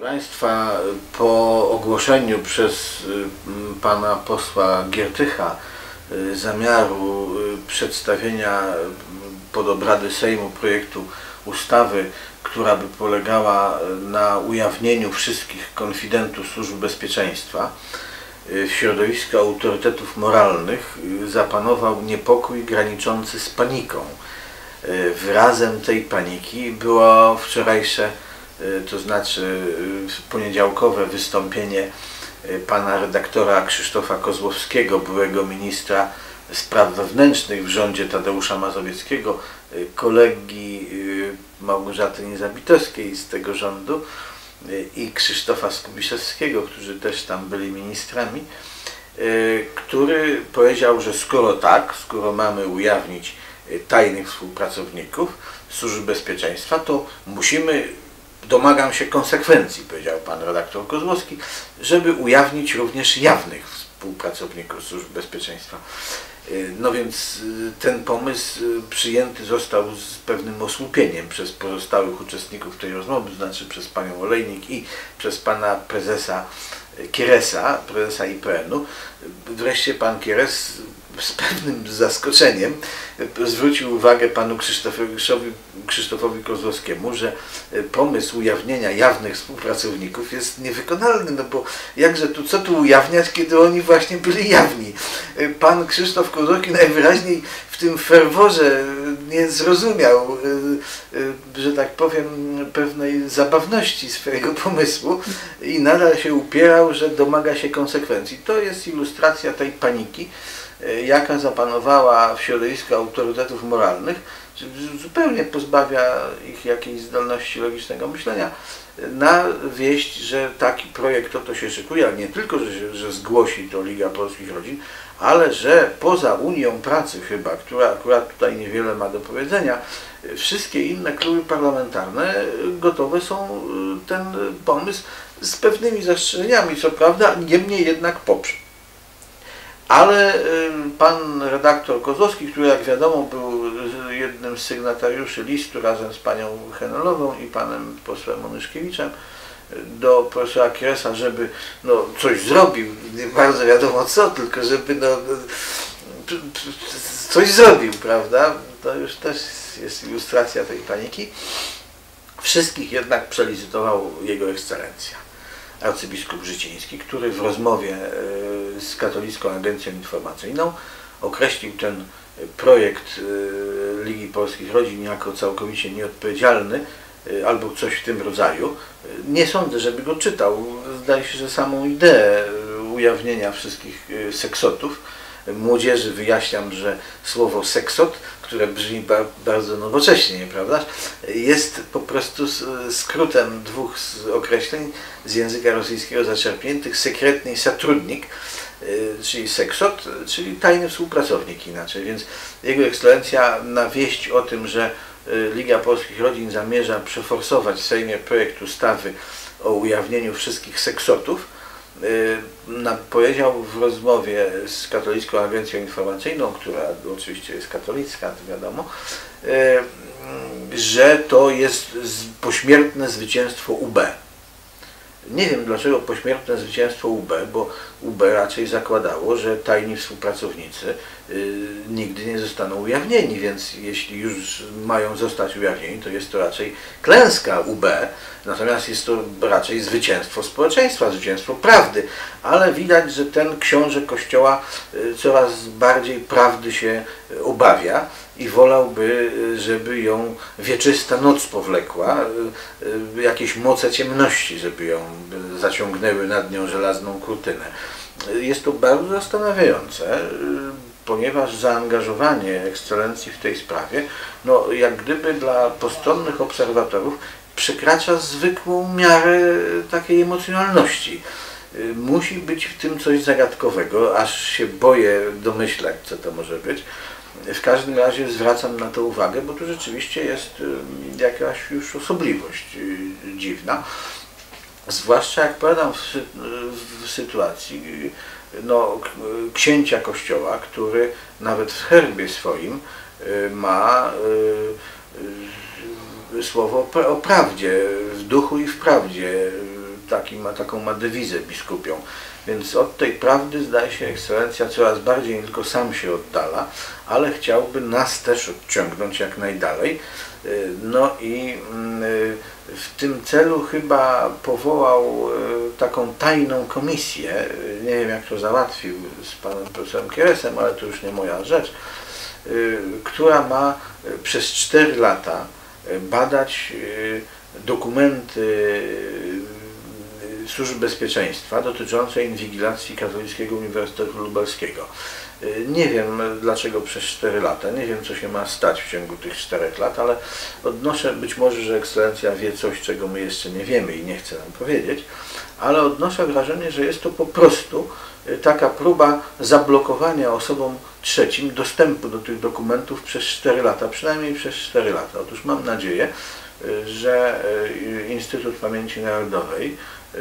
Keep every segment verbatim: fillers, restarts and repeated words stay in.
Państwa, po ogłoszeniu przez pana posła Giertycha zamiaru przedstawienia pod obrady Sejmu projektu ustawy, która by polegała na ujawnieniu wszystkich konfidentów służb bezpieczeństwa, w środowisku autorytetów moralnych zapanował niepokój graniczący z paniką. Wyrazem tej paniki było wczorajsze, to znaczy poniedziałkowe wystąpienie pana redaktora Krzysztofa Kozłowskiego, byłego ministra spraw wewnętrznych w rządzie Tadeusza Mazowieckiego, kolegi Małgorzaty Niezabitowskiej z tego rządu i Krzysztofa Skubiszewskiego, którzy też tam byli ministrami, który powiedział, że skoro tak, skoro mamy ujawnić tajnych współpracowników służb bezpieczeństwa, to musimy, domagam się konsekwencji, powiedział pan redaktor Kozłowski, żeby ujawnić również jawnych współpracowników służb bezpieczeństwa. No więc ten pomysł przyjęty został z pewnym osłupieniem przez pozostałych uczestników tej rozmowy, to znaczy przez panią Olejnik i przez pana prezesa Kieresa, prezesa I P N u. Wreszcie pan Kieres z pewnym zaskoczeniem zwrócił uwagę panu Krzysztofowi, Krzysztofowi Kozłowskiemu, że pomysł ujawnienia jawnych współpracowników jest niewykonalny, no bo jakże tu, co tu ujawniać, kiedy oni właśnie byli jawni. Pan Krzysztof Kozłowski najwyraźniej w tym ferworze nie zrozumiał, że tak powiem, pewnej zabawności swojego pomysłu i nadal się upierał, że domaga się konsekwencji. To jest ilustracja tej paniki, jaka zapanowała w środowisku autorytetów moralnych, zupełnie pozbawia ich jakiejś zdolności logicznego myślenia, na wieść, że taki projekt oto się szykuje, ale nie tylko, że, że zgłosi to Liga Polskich Rodzin, ale że poza Unią Pracy chyba, która akurat tutaj niewiele ma do powiedzenia, wszystkie inne kluby parlamentarne gotowe są ten pomysł z pewnymi zastrzeżeniami, co prawda, niemniej jednak poprzeć. Ale pan redaktor Kozłowski, który jak wiadomo był jednym z sygnatariuszy listu razem z panią Henelową i panem posłem Onyszkiewiczem do profesora Kieresa, żeby no, coś zrobił, nie bardzo wiadomo co, tylko żeby no, coś zrobił, prawda? To już też jest ilustracja tej paniki. Wszystkich jednak przelicytował jego ekscelencja, arcybiskup Życiński, który w rozmowie z Katolicką Agencją Informacyjną określił ten projekt Ligi Polskich Rodzin jako całkowicie nieodpowiedzialny albo coś w tym rodzaju. Nie sądzę, żeby go czytał. Zdaje się, że samą ideę ujawnienia wszystkich seksotów młodzieży wyjaśniam, że słowo seksot, które brzmi bardzo nowocześnie, prawda, jest po prostu skrótem dwóch określeń z języka rosyjskiego zaczerpniętych: sekretny i satrudnik, czyli seksot, czyli tajny współpracownik inaczej. Więc jego ekscelencja na wieść o tym, że Liga Polskich Rodzin zamierza przeforsować w Sejmie projekt ustawy o ujawnieniu wszystkich seksotów, powiedział w rozmowie z Katolicką Agencją Informacyjną, która oczywiście jest katolicka, to wiadomo, że to jest pośmiertne zwycięstwo U B. Nie wiem dlaczego pośmiertne zwycięstwo U B, bo U B raczej zakładało, że tajni współpracownicy nigdy nie zostaną ujawnieni, więc jeśli już mają zostać ujawnieni, to jest to raczej klęska U B, natomiast jest to raczej zwycięstwo społeczeństwa, zwycięstwo prawdy. Ale widać, że ten książę Kościoła coraz bardziej prawdy się obawia i wolałby, żeby ją wieczysta noc powlekła, jakieś moce ciemności, żeby ją zaciągnęły nad nią żelazną kurtynę. Jest to bardzo zastanawiające, ponieważ zaangażowanie ekscelencji w tej sprawie, no jak gdyby dla postronnych obserwatorów przekracza zwykłą miarę takiej emocjonalności. Musi być w tym coś zagadkowego, aż się boję domyślać, co to może być. W każdym razie zwracam na to uwagę, bo tu rzeczywiście jest jakaś już osobliwość dziwna. Zwłaszcza jak powiadam w, sy w sytuacji no, księcia Kościoła, który nawet w herbie swoim ma słowo o prawdzie, w duchu i w prawdzie taki ma, taką ma dewizę biskupią. Więc od tej prawdy, zdaje się, ekscelencja coraz bardziej nie tylko sam się oddala, ale chciałby nas też odciągnąć jak najdalej. No i w tym celu chyba powołał taką tajną komisję, nie wiem jak to załatwił z panem profesorem Kieresem, ale to już nie moja rzecz, która ma przez cztery lata badać dokumenty Służby Bezpieczeństwa dotyczące inwigilacji Katolickiego Uniwersytetu Lubelskiego. Nie wiem dlaczego przez cztery lata, nie wiem co się ma stać w ciągu tych czterech lat, ale odnoszę, być może, że ekscelencja wie coś, czego my jeszcze nie wiemy i nie chce nam powiedzieć, ale odnoszę wrażenie, że jest to po prostu taka próba zablokowania osobom trzecim dostępu do tych dokumentów przez cztery lata, przynajmniej przez cztery lata. Otóż mam nadzieję, że Instytut Pamięci Narodowej,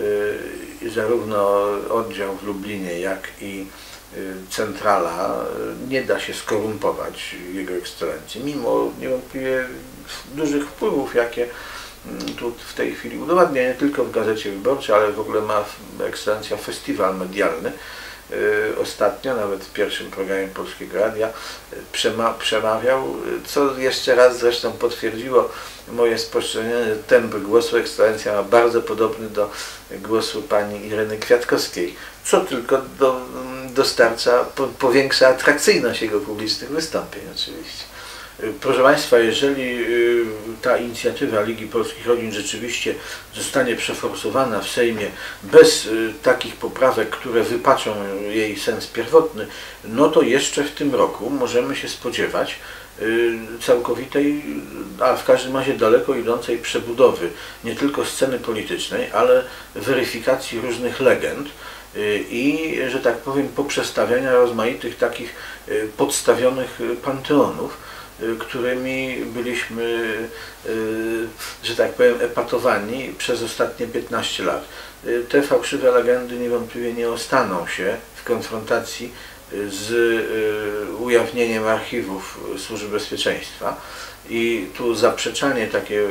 zarówno oddział w Lublinie, jak i centrala, nie da się skorumpować Jego Ekscelencji, mimo niewątpliwie dużych wpływów, jakie tu w tej chwili udowadnia, nie tylko w Gazecie Wyborczej, ale w ogóle ma Ekscelencja festiwal medialny. Ostatnio, nawet w pierwszym programie Polskiego Radia przemawiał, co jeszcze raz zresztą potwierdziło moje spostrzeżenie, że tembr głosu ekscelencja ma bardzo podobny do głosu pani Ireny Kwiatkowskiej, co tylko do, dostarcza, po, powiększa atrakcyjność jego publicznych wystąpień oczywiście. Proszę Państwa, jeżeli ta inicjatywa Ligi Polskich Rodzin rzeczywiście zostanie przeforsowana w Sejmie bez takich poprawek, które wypaczą jej sens pierwotny, no to jeszcze w tym roku możemy się spodziewać całkowitej, a w każdym razie daleko idącej przebudowy nie tylko sceny politycznej, ale weryfikacji różnych legend i, że tak powiem, poprzestawiania rozmaitych takich podstawionych panteonów, którymi byliśmy, że tak powiem, epatowani przez ostatnie piętnaście lat. Te fałszywe legendy niewątpliwie nie ostaną się w konfrontacji z ujawnieniem archiwów Służby Bezpieczeństwa i tu zaprzeczanie, takie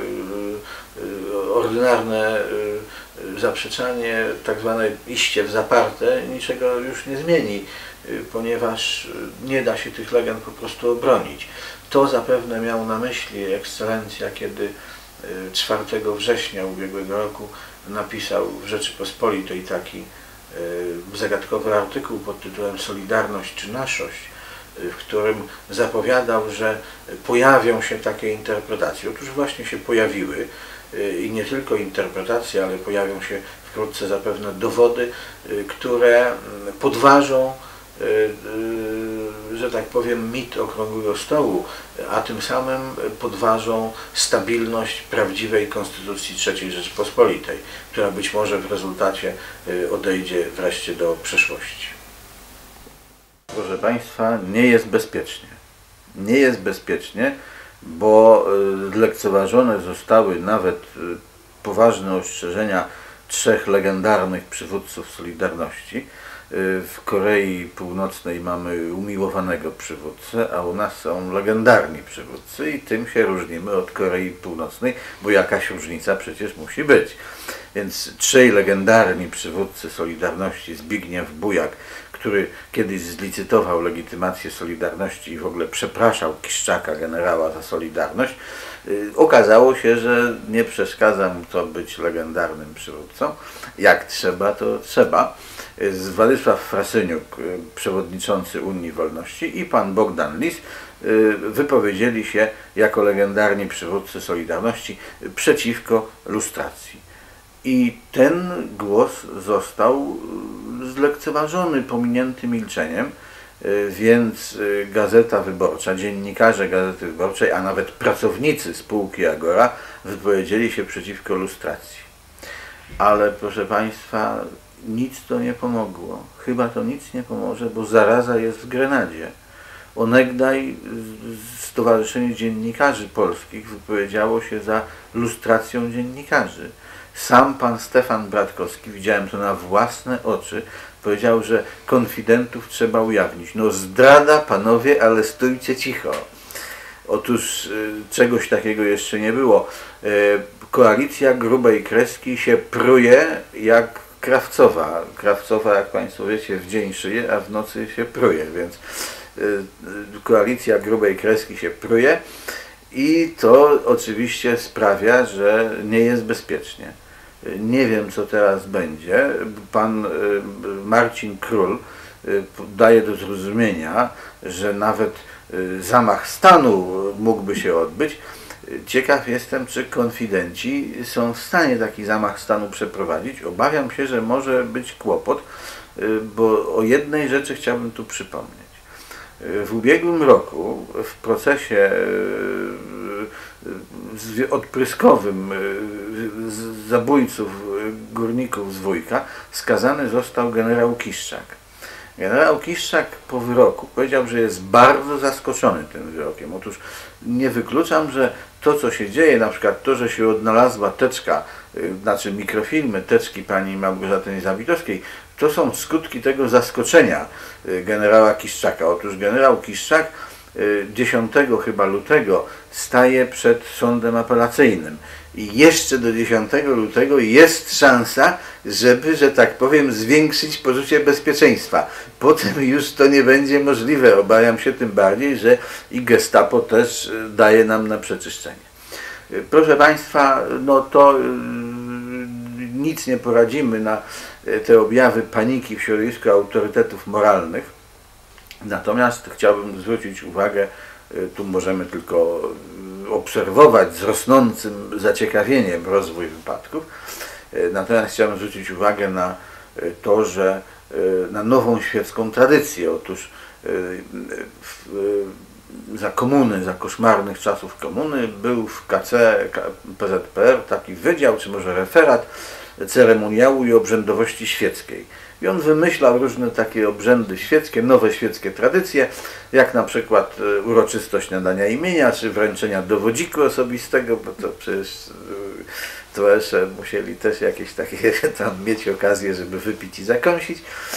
ordynarne zaprzeczanie, tak zwane iście w zaparte, niczego już nie zmieni, ponieważ nie da się tych legend po prostu obronić. To zapewne miał na myśli ekscelencja, kiedy czwartego września ubiegłego roku napisał w Rzeczypospolitej taki zagadkowy artykuł pod tytułem Solidarność czy Naszość, w którym zapowiadał, że pojawią się takie interpretacje. Otóż właśnie się pojawiły i nie tylko interpretacje, ale pojawią się wkrótce zapewne dowody, które podważą, że tak powiem, mit Okrągłego Stołu, a tym samym podważą stabilność prawdziwej Konstytucji trzeciej Rzeczypospolitej, która być może w rezultacie odejdzie wreszcie do przeszłości. Proszę Państwa, nie jest bezpiecznie. Nie jest bezpiecznie, bo zlekceważone zostały nawet poważne ostrzeżenia trzech legendarnych przywódców Solidarności. W Korei Północnej mamy umiłowanego przywódcę, a u nas są legendarni przywódcy i tym się różnimy od Korei Północnej, bo jakaś różnica przecież musi być. Więc trzej legendarni przywódcy Solidarności, Zbigniew Bujak, który kiedyś zlicytował legitymację Solidarności i w ogóle przepraszał Kiszczaka, generała, za Solidarność, okazało się, że nie przeszkadza mu to być legendarnym przywódcą. Jak trzeba, to trzeba. Władysław Frasyniuk, przewodniczący Unii Wolności, i pan Bogdan Lis wypowiedzieli się jako legendarni przywódcy Solidarności przeciwko lustracji. I ten głos został zlekceważony, pominięty milczeniem, więc Gazeta Wyborcza, dziennikarze Gazety Wyborczej, a nawet pracownicy spółki Agora wypowiedzieli się przeciwko lustracji. Ale proszę Państwa, nic to nie pomogło. Chyba to nic nie pomoże, bo zaraza jest w Grenadzie. Onegdaj Stowarzyszenie Dziennikarzy Polskich wypowiedziało się za lustracją dziennikarzy. Sam pan Stefan Bratkowski, widziałem to na własne oczy, powiedział, że konfidentów trzeba ujawnić. No zdrada, panowie, ale stójcie cicho. Otóż czegoś takiego jeszcze nie było. Koalicja grubej kreski się pruje jak krawcowa. Krawcowa, jak Państwo wiecie, w dzień szyje, a w nocy się pruje, więc koalicja grubej kreski się pruje i to oczywiście sprawia, że nie jest bezpiecznie. Nie wiem, co teraz będzie. Pan Marcin Król daje do zrozumienia, że nawet zamach stanu mógłby się odbyć. Ciekaw jestem, czy konfidenci są w stanie taki zamach stanu przeprowadzić. Obawiam się, że może być kłopot, bo o jednej rzeczy chciałbym tu przypomnieć. W ubiegłym roku w procesie odpryskowym zabójców górników z Wujka skazany został generał Kiszczak. Generał Kiszczak po wyroku powiedział, że jest bardzo zaskoczony tym wyrokiem. Otóż nie wykluczam, że to, co się dzieje, na przykład to, że się odnalazła teczka, znaczy mikrofilmy teczki pani Małgorzaty Niezabitowskiej, to są skutki tego zaskoczenia generała Kiszczaka. Otóż generał Kiszczak dziesiątego chyba lutego staje przed sądem apelacyjnym i jeszcze do dziesiątego lutego jest szansa, żeby, że tak powiem, zwiększyć poczucie bezpieczeństwa. Potem już to nie będzie możliwe. Obawiam się tym bardziej, że i Gestapo też daje nam na przeczyszczenie. Proszę Państwa, no to nic nie poradzimy na te objawy paniki w środowisku autorytetów moralnych. Natomiast chciałbym zwrócić uwagę, tu możemy tylko obserwować z rosnącym zaciekawieniem rozwój wypadków. Natomiast chciałbym zwrócić uwagę na to, że na nową świecką tradycję. Otóż za komuny, za koszmarnych czasów komuny był w K C P Z P R taki wydział, czy może referat ceremoniału i obrzędowości świeckiej. I on wymyślał różne takie obrzędy świeckie, nowe świeckie tradycje, jak na przykład uroczystość nadania imienia, czy wręczenia dowodziku osobistego, bo to przecież towarzysze musieli też jakieś takie tam mieć okazję, żeby wypić i zakąsić.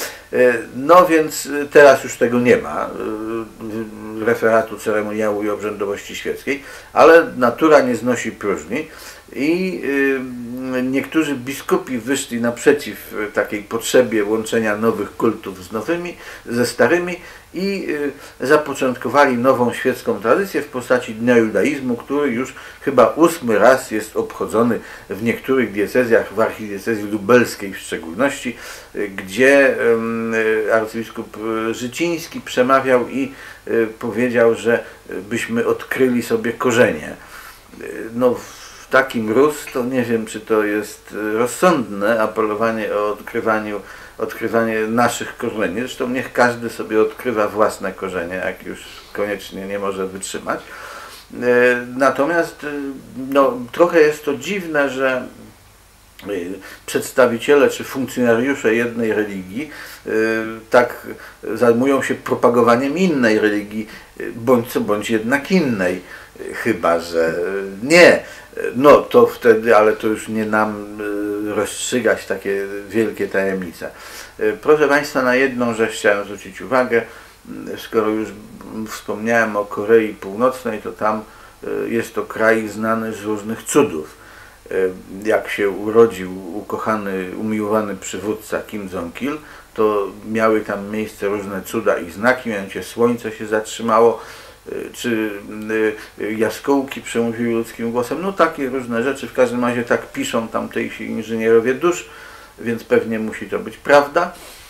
No więc teraz już tego nie ma, referatu ceremoniału i obrzędowości świeckiej, ale natura nie znosi próżni i niektórzy biskupi wyszli naprzeciw takiej potrzebie łączenia nowych kultów z nowymi, ze starymi i zapoczątkowali nową świecką tradycję w postaci Dnia Judaizmu, który już chyba ósmy raz jest obchodzony w niektórych diecezjach, w archidiecezji lubelskiej w szczególności, gdzie arcybiskup Życiński przemawiał i powiedział, że byśmy odkryli sobie korzenie. No, w taki mróz to nie wiem, czy to jest rozsądne apelowanie o odkrywaniu, odkrywanie naszych korzeni. Zresztą niech każdy sobie odkrywa własne korzenie, jak już koniecznie nie może wytrzymać. Natomiast no, trochę jest to dziwne, że przedstawiciele czy funkcjonariusze jednej religii tak zajmują się propagowaniem innej religii, bądź co bądź jednak innej. Chyba że nie, no to wtedy, ale to już nie nam rozstrzygać takie wielkie tajemnice. Proszę Państwa, na jedną rzecz chciałem zwrócić uwagę. Skoro już wspomniałem o Korei Północnej, to tam jest to kraj znany z różnych cudów. Jak się urodził ukochany, umiłowany przywódca Kim Jong-il, to miały tam miejsce różne cuda i znaki, mianowicie słońce się zatrzymało, czy jaskółki przemówiły ludzkim głosem, no takie różne rzeczy, w każdym razie tak piszą tamtejsi inżynierowie dusz, więc pewnie musi to być prawda,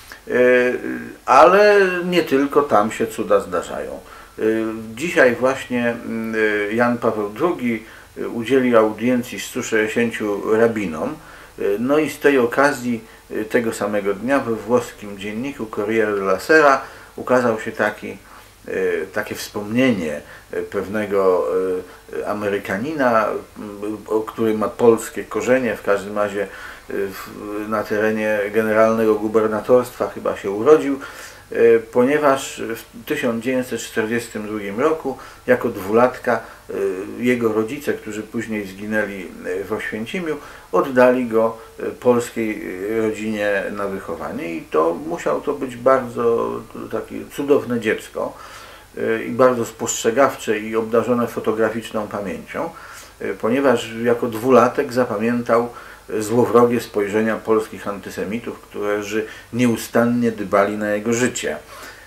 ale nie tylko tam się cuda zdarzają. Dzisiaj właśnie Jan Paweł drugi udzieli audiencji stu sześćdziesięciu rabinom, no i z tej okazji tego samego dnia we włoskim dzienniku Corriere della Sera ukazał się taki takie wspomnienie pewnego Amerykanina, który ma polskie korzenie, w każdym razie na terenie generalnego gubernatorstwa chyba się urodził, ponieważ w tysiąc dziewięćset czterdziestym drugim roku jako dwulatka jego rodzice, którzy później zginęli w Oświęcimiu, oddali go polskiej rodzinie na wychowanie i to musiał to być bardzo takie cudowne dziecko. i bardzo spostrzegawcze i obdarzone fotograficzną pamięcią, ponieważ jako dwulatek zapamiętał złowrogie spojrzenia polskich antysemitów, którzy nieustannie dbali na jego życie.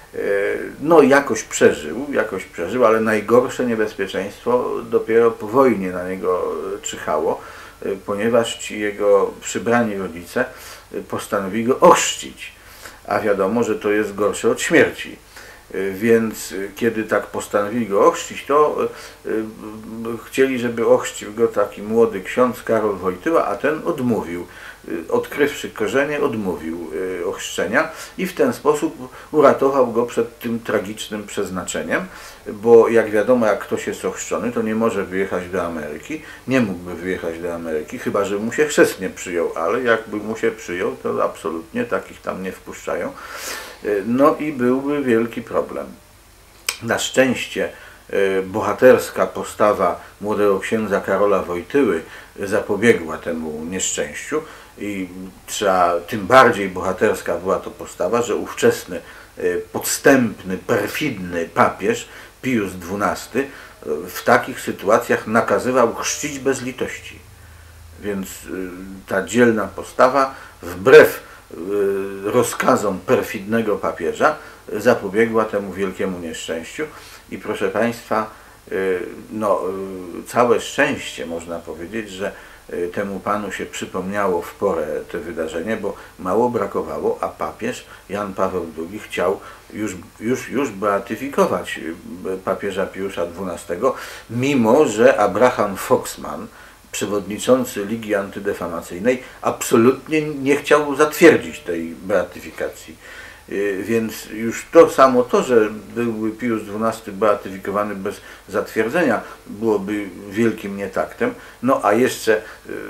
No jakoś przeżył, jakoś przeżył, ale najgorsze niebezpieczeństwo dopiero po wojnie na niego czyhało, ponieważ ci jego przybrani rodzice postanowili go ochrzcić, a wiadomo, że to jest gorsze od śmierci. Więc kiedy tak postanowili go ochrzcić, to chcieli, żeby ochrzcił go taki młody ksiądz Karol Wojtyła, a ten odmówił. Odkrywszy korzenie, odmówił ochrzczenia i w ten sposób uratował go przed tym tragicznym przeznaczeniem, bo jak wiadomo, jak ktoś jest ochrzczony, to nie może wyjechać do Ameryki, nie mógłby wyjechać do Ameryki, chyba że mu się chrzest nie przyjął, ale jakby mu się przyjął, to absolutnie takich tam nie wpuszczają. No i byłby wielki problem. Na szczęście bohaterska postawa młodego księdza Karola Wojtyły zapobiegła temu nieszczęściu i trzeba, tym bardziej bohaterska była to postawa, że ówczesny podstępny, perfidny papież Pius dwunasty w takich sytuacjach nakazywał chrzcić bez litości. Więc ta dzielna postawa wbrew rozkazom perfidnego papieża zapobiegła temu wielkiemu nieszczęściu i proszę Państwa, no, całe szczęście można powiedzieć, że temu panu się przypomniało w porę te wydarzenie, bo mało brakowało, a papież Jan Paweł drugi chciał już, już, już beatyfikować papieża Piusza dwunastego, mimo że Abraham Foxman, przewodniczący Ligi Antydefamacyjnej, absolutnie nie chciał zatwierdzić tej beatyfikacji. Więc już to samo to, że byłby Pius dwunasty beatyfikowany bez zatwierdzenia, byłoby wielkim nietaktem. No a jeszcze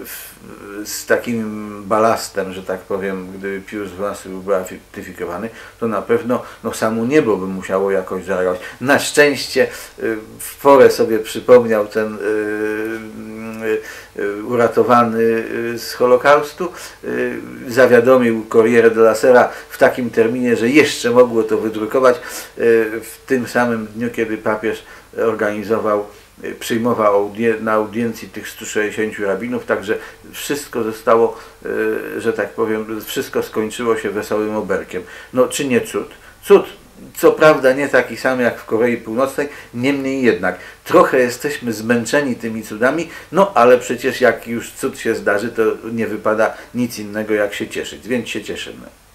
z takim balastem, że tak powiem, gdyby Pius dwunasty był beatyfikowany, to na pewno no, samo niebo by musiało jakoś zareagować. Na szczęście w porę sobie przypomniał ten uratowany z Holokaustu, zawiadomił Corriere della Sera w takim terminie, że jeszcze mogło to wydrukować w tym samym dniu, kiedy papież organizował, przyjmował na audiencji tych stu sześćdziesięciu rabinów, także wszystko zostało, że tak powiem, wszystko skończyło się wesołym oberkiem. No czy nie cud? Cud, co prawda nie taki sam jak w Korei Północnej, niemniej jednak trochę jesteśmy zmęczeni tymi cudami, no ale przecież jak już cud się zdarzy, to nie wypada nic innego jak się cieszyć, więc się cieszymy.